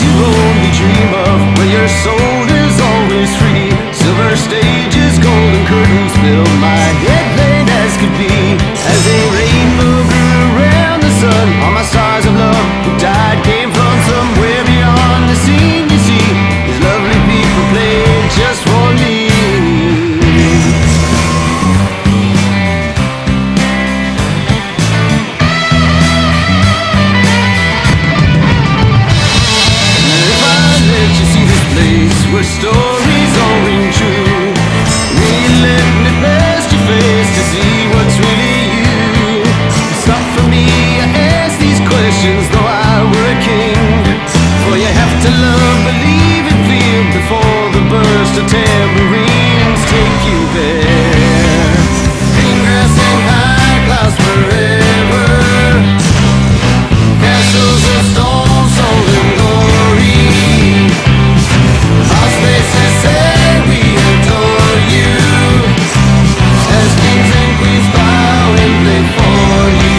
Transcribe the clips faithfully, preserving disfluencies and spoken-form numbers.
you only dream of, where your soul is always free. Silver stages, golden curtains fill my head plain as could be. As a rainbow grew around the sun, all my stars of love who died came from somewhere beyond the scene. You see, these lovely people played just for me. Where stories all ring true, will you let me past your face to see what's really you? It's not for me, I ask these questions though I were a king. For you have to love, believe and feel before the burst of tambourines take you there. Green grass and high clouds forever, castles of stone, soul and glory. Our spaces say we adore you, as kings and queens bow and play for you.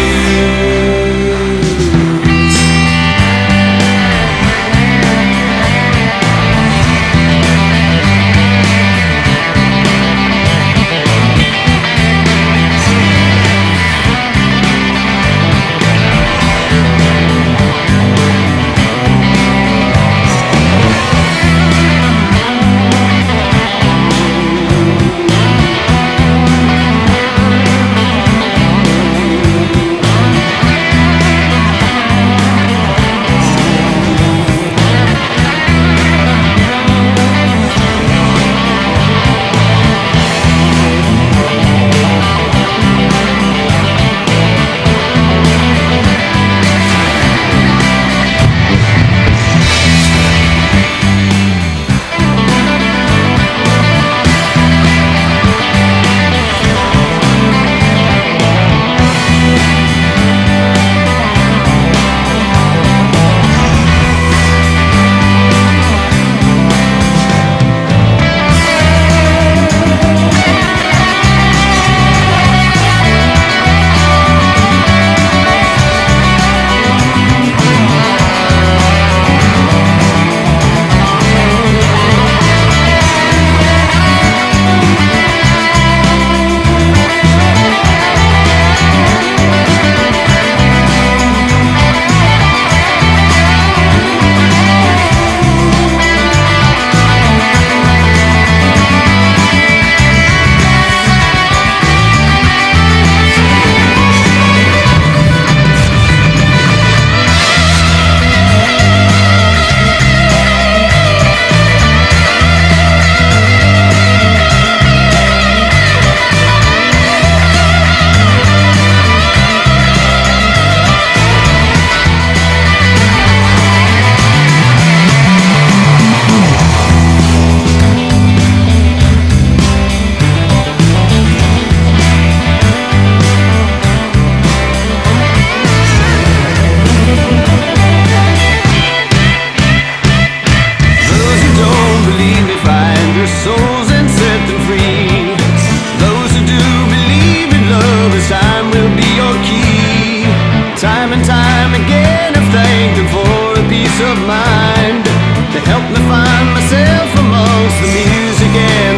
Of mind to help me find myself amongst the music and